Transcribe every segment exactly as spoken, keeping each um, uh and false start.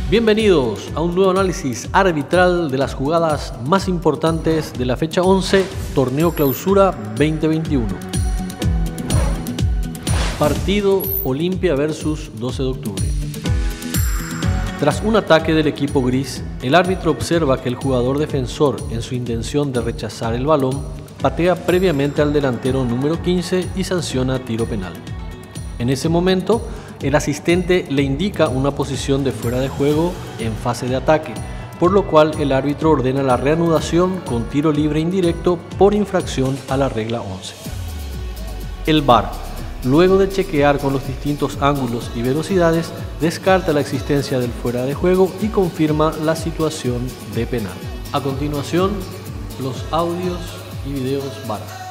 Bienvenidos a un nuevo análisis arbitral de las jugadas más importantes de la fecha once, Torneo Clausura veinte veintiuno. Partido Olimpia versus doce de octubre. Tras un ataque del equipo gris, el árbitro observa que el jugador defensor, en su intención de rechazar el balón, patea previamente al delantero número quince y sanciona tiro penal. En ese momento, el asistente le indica una posición de fuera de juego en fase de ataque, por lo cual el árbitro ordena la reanudación con tiro libre indirecto por infracción a la regla once. El V A R, luego de chequear con los distintos ángulos y velocidades, descarta la existencia del fuera de juego y confirma la situación de penal. A continuación, los audios y videos V A R.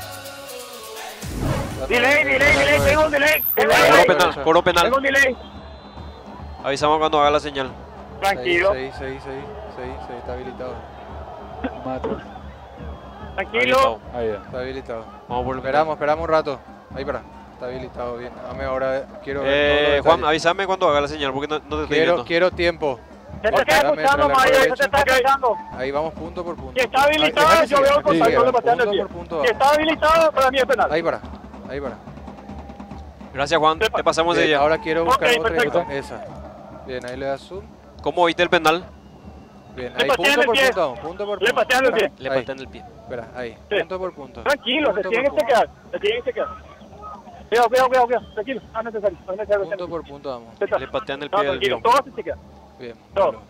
Delay, delay, delay, tengo un delay. Coro penal, coro penal. Tengo un delay. Avisamos cuando haga la señal. Tranquilo. seis, seis, seis, seis, seis, está habilitado. Mato. Tranquilo. Ahí está. Está habilitado. Vamos por el Esperamos, esperamos un rato. Ahí para. Está habilitado bien. Dame ahora, quiero ver todos los Eh, Juan, detalles. avísame cuando haga la señal porque no, no te estoy Quiero, viendo. quiero tiempo. Se te está Dame, escuchando, tras la Mario, se derecha. te está escuchando. Ahí vamos punto por punto. Si está habilitado, Ahí, yo veo el sí, contacto sí, de pateando el punto pie. por punto Si va. está habilitado, para mí es penal. Ahí para. Ahí para. Gracias, Juan. Te pasamos de Bien, ella. ahora quiero buscar Ok, otra perfecto. imagen. Esa. Bien, ahí le das zoom. ¿Cómo viste el penal? Bien, Le ahí patean punto el por pie. punto. vamos, Punto por Le punto. patean el pie. Le Ahí. patean el pie. Espera, ahí. Sí. Punto por punto. Tranquilo, se Punto tienen por que chequear. Se tienen que chequear. Cuidado, cuidado, cuidado, cuidado. Tranquilo, no es necesario. No es necesario. Punto por punto vamos. Se está- Le patean el No, pie del tranquilo, bio. todo se chequea. Bien. Todo. bueno.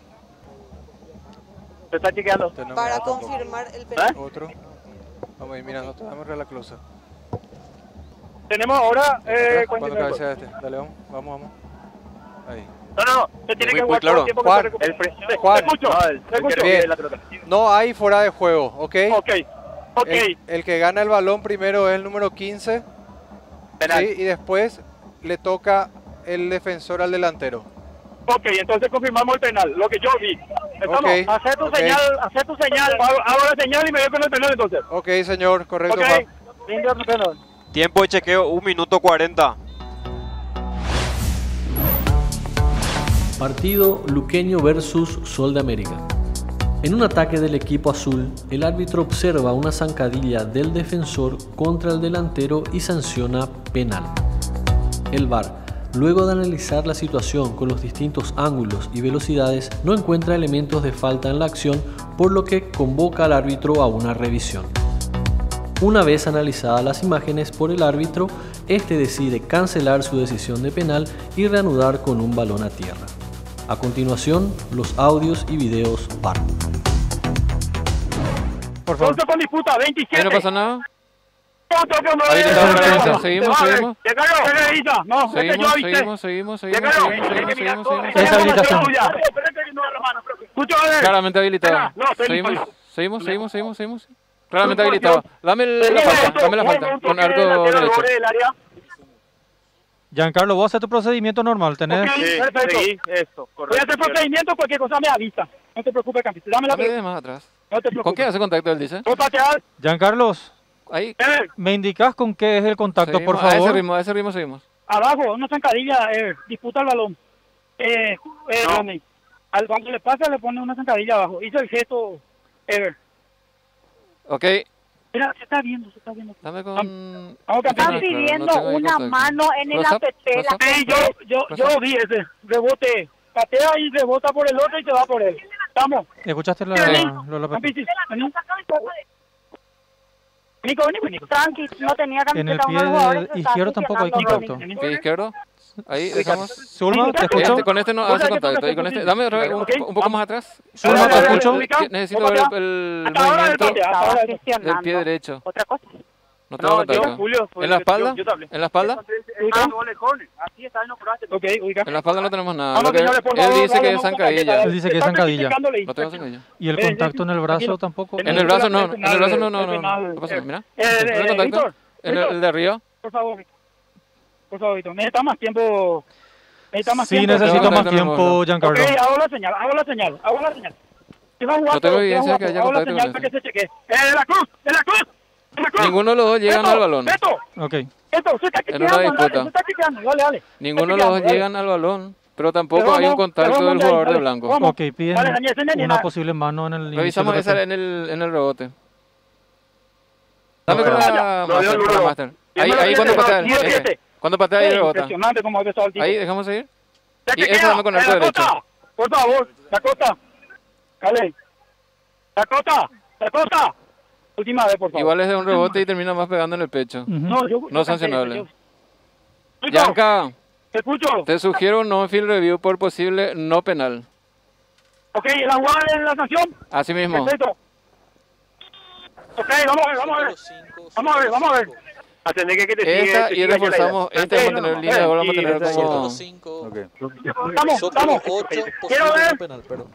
Se está chequeando. Tenemos Para otro. confirmar el penal. ¿Eh? Otro. Vamos a ir mirando, te damos la closa. Tenemos ahora. Eh, ¿Cuándo cuarenta y nueve. cabecea este? Dale, vamos, vamos, vamos. Ahí. No, no, no. Se tiene Muy- que muy jugar todo el claro. tiempo que Juan, se recupere. el Te- Te Juan. escucho. Te escucho. Bien. La pelota. No hay fuera de juego, ¿ok? Ok. Ok. El, el que gana el balón primero es el número quince. Penal. ¿sí? Y después le toca el defensor al delantero. Ok, entonces confirmamos el penal, lo que yo vi. ¿Estamos? Ok, Hacer tu ok. señal, hacer tu señal, hago, hago la señal y me voy con el penal entonces. Ok, señor, correcto. Ok, Juan. lindo el penal. Tiempo de chequeo, un minuto cuarenta. Partido Luqueño versus Sol de América. En un ataque del equipo azul, el árbitro observa una zancadilla del defensor contra el delantero y sanciona penal. El V A R, luego de analizar la situación con los distintos ángulos y velocidades, no encuentra elementos de falta en la acción, por lo que convoca al árbitro a una revisión. Una vez analizadas las imágenes por el árbitro, este decide cancelar su decisión de penal y reanudar con un balón a tierra. A continuación, los audios y videos V A R. Por favor. Punto con disputa, veintisiete. Ahí no pasa nada. Punto con Ahí nueve. está, Seguimos, seguimos, seguimos. Llegalo, revisa. No, este yo Seguimos, avisé. seguimos, seguimos, seguimos, Llegalo. seguimos, seguimos, seguimos, seguimos. Esa seguimos. habilitación. Escucha, a ver. Claramente habilitado. No, estoy Seguimos, listo. seguimos, seguimos, seguimos, seguimos. Claramente Fútbol, habilitado. yo- Dame el- la falta, dame la falta. Con arco derecho. del área. Giancarlo, vos haces tu procedimiento normal, tenés... Ok, perfecto. esto, Voy a hacer procedimiento, cualquier cosa me avisa. No te preocupes, campista. Dame la Dame pelota. de más atrás. No te ¿Con qué preocupes. hace contacto él dice? Voy a patear. Giancarlos, Ahí. Eh, ¿me indicás con qué es el contacto, Seguimos, por a ese favor? ritmo, a ese ritmo seguimos. abajo, una zancadilla, eh, disputa el balón. Eh, eh, No. Ronnie, al cuando le pasa le pone una zancadilla abajo. Hizo el gesto, Ever. Ok, Mira, se está viendo, se está viendo. dame con... Vamos a Ah, cambiar. claro, Están pidiendo no tengo ahí una contacto. mano en el Close up, A P P. close La up. Sí, yo, yo, yo vi ese rebote. Patea y rebota por el otro y se va por él. Estamos. ¿Escuchaste la, Sí. lo- la- Campistis, vení. Nico, vení, vení. Tranqui, no tenía En el camiseta uno de los jugadores, pie está izquierdo tampoco hay presionando, contacto. Ronnie. Pie izquierdo. Ahí, Sí, dejamos. Zulma, ¿te Escucha. escucho? Este, con este no hace contacto. Y con este, dame un, Ok, un poco más atrás. Zulma, Dale, ¿te dale, escucho? dale, ubica. Necesito Vamos ver allá. el Hasta ahora del movimiento patea, hasta ahora Estaba del- gestionando. del pie derecho. Otra cosa. No tengo contacto. Julio, fue- ¿En la yo- espalda? yo te hablé. ¿En la espalda? Ubica. Así está, no probaste. Ok, ubica. En la espalda no tenemos nada. Vamos, Lo que- señores, por él favor, dice que vamos es con la zancadilla. tarjeta. Él dice que es Están zancadilla. criticándole. No tengo zancadilla. ¿Y el Eh, contacto en el brazo tranquilo. tampoco? El- En el brazo no, en el penal, brazo no, no, el no. penal, No pasa nada, mira. Eh, ¿No eh, hay contacto? Víctor, En el, el de arriba. por favor. Por favor, Víctor. Necesita más tiempo. Necesita más Sí, tiempo. necesito Contacto más no tiempo, hemos- Ok, Giancarlo. hago la señal, hago la señal, hago la señal. Si va a jugar No tengo todo, si va a evidencia jugar que haya todo, hago la contacto señal con para que se chequee. ¡Eh, de la cruz! ¡De la cruz! ¡De la cruz! Ninguno de los dos llegan Beto, al balón. Beto, Ok. Beto, se está En una chequeando, dale, disputa. se está chequeando, dale, dale. Ninguno de Está los dos chequeando, llegan al balón. pero tampoco Pero hay un vamos, contacto pero del vamos, jugador de dale, blanco. vamos. Ok, piden Dale, Daniel, ese nene, una nada. posible mano en el inicio Revisamos del esa rebote. en el, en el rebote. Dame No, con no, la no, master, no, con la no. master. Ahí, Número ahí cuando siete, patea, número ese. siete. Cuando patea ahí Ey, rebota. impresionante cómo ha empezado el tipo. Ahí, dejamos seguir. Se Y ese queda. dame con el Eh, derecho. Dakota, por favor, Dakota. Dale. Dakota, Dakota. Última vez, por favor. Igual es de un rebote y termina más pegando en el pecho. Ujú. No, yo, No yo sancionable. cansé, yo- Chico, Yanka, te escucho. te sugiero un no-field review por posible no penal. Ok, la jugada de la sanción. Así mismo. Perfecto. Ok, vamos a ver, vamos a ver. Vamos a ver, vamos a ver. Atendé que te Esta sigue, y te sigue reforzamos, ya la este Sí, vamos a no, tener no, línea de gol, vamos a sí, tener esa como... cinco, Estamos, estamos. Quiero ver, penal, perdón.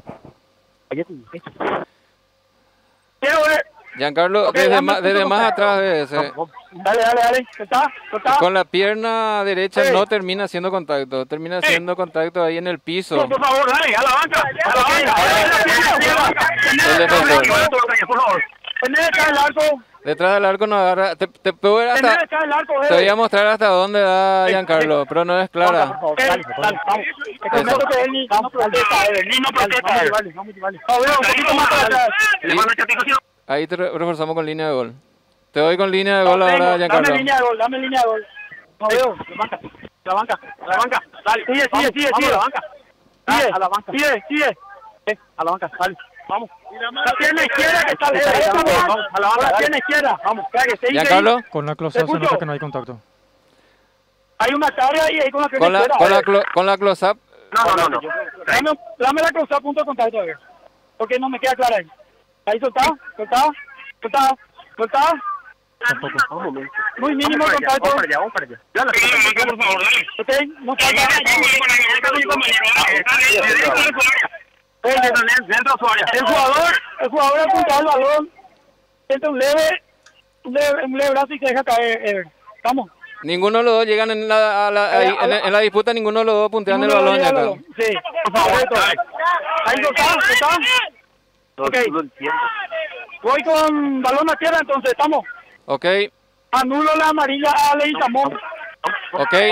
quiero ver. Giancarlo, Ok, desde, dame más, tu desde más contacto. atrás de ese. Dale, dale, dale. ¿Está? ¿Está? Con la pierna derecha Sí. no termina haciendo contacto, termina haciendo contacto ahí en el piso. Por favor, dale, a la banca. A la banca. El defensor. Por favor. Tener acá el arco. Detrás del arco no agarra, te, te puedo ver Tener hasta, acá el arco. te voy a mostrar hasta dónde da Giancarlo, pero no es clara. Dale, dale, vamos. Te prometo que él ni no protesta, él ni no protesta. Vale, vale, vamos, vale. Vamos, un poquito más para atrás. Ahí te re- reforzamos con línea de gol. Te doy con línea de gol ahora, Dame Giancarlo. línea de gol, dame línea de gol. No veo. La banca, la banca, la banca. Dale, sigue, sigue, sigue, sigue. A la banca. Sigue, a la banca. Sigue, sigue. A la banca, dale. Vamos. La pierna izquierda que está derecha, vamos. A la banca, la pierna izquierda. Vamos, que se Giancarlo, Con la close-up se nota que no hay contacto. Hay una carga ahí, ahí con la pierna con la, izquierda. con la, clo- con la close-up, No, no, no, no. Dame, dame la cruzada punto de contacto, a ver. Porque no me queda clara ahí. Ahí soltado, soltado, soltado, soltado. Muy mínimo el contacto. Vamos para allá, vamos para allá. Ya la por favor, dale. Ok, no falta. El jugador, el jugador apunta el balón. Siente un leve, un leve, un leve brazo y se deja caer. Eh. Vamos. ninguno de los dos llegan en la, a la, ahí, en, en la disputa, ninguno de los dos puntean el balón, Giancarlo. Sí, por favor. Ahí soltado, soltado. Ok. Voy con balón a tierra, entonces, ¿estamos? Ok, Anulo la amarilla a Leguizamón. ok, Eh,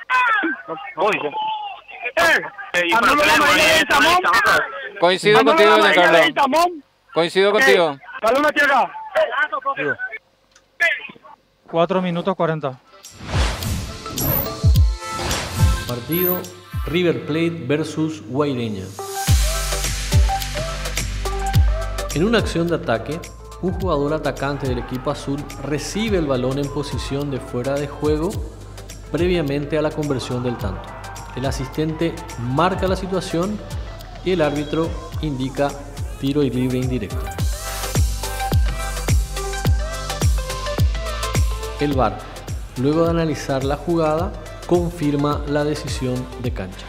anulo la amarilla a Leguizamón. coincido Anulo contigo, la amarilla a Giancarlo. Leguizamón. Coincido Ok, contigo. balón a tierra. cuatro minutos cuarenta. Partido River Plate versus Guaireña. En una acción de ataque, un jugador atacante del equipo azul recibe el balón en posición de fuera de juego previamente a la conversión del tanto. El asistente marca la situación y el árbitro indica tiro y libre indirecto. El V A R, luego de analizar la jugada, confirma la decisión de cancha.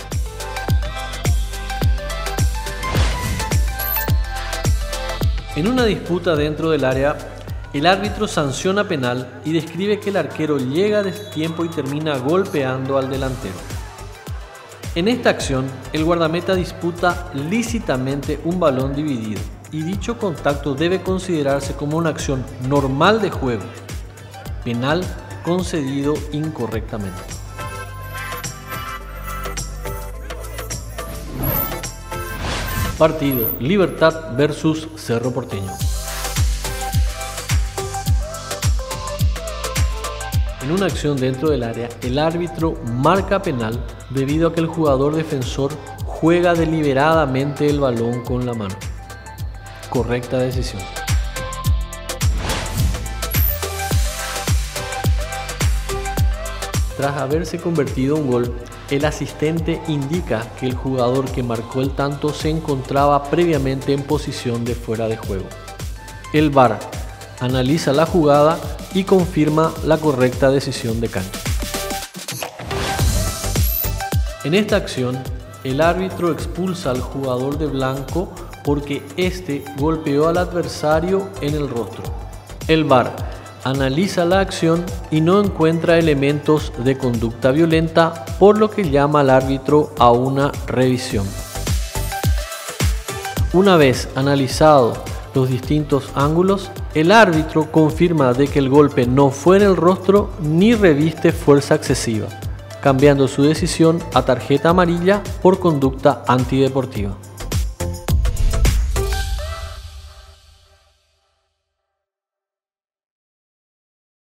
En una disputa dentro del área, el árbitro sanciona penal y describe que el arquero llega a destiempo y termina golpeando al delantero. En esta acción, el guardameta disputa lícitamente un balón dividido y dicho contacto debe considerarse como una acción normal de juego. Penal concedido incorrectamente. Partido Libertad versus Cerro Porteño. En una acción dentro del área, el árbitro marca penal debido a que el jugador defensor juega deliberadamente el balón con la mano. Correcta decisión. Tras haberse convertido en gol, el asistente indica que el jugador que marcó el tanto se encontraba previamente en posición de fuera de juego. El V A R analiza la jugada y confirma la correcta decisión de cancha. En esta acción, el árbitro expulsa al jugador de blanco porque éste golpeó al adversario en el rostro. El V A R analiza la acción y no encuentra elementos de conducta violenta, por lo que llama al árbitro a una revisión. Una vez analizado los distintos ángulos, el árbitro confirma de que el golpe no fue en el rostro ni reviste fuerza excesiva. cambiando su decisión a tarjeta amarilla por conducta antideportiva.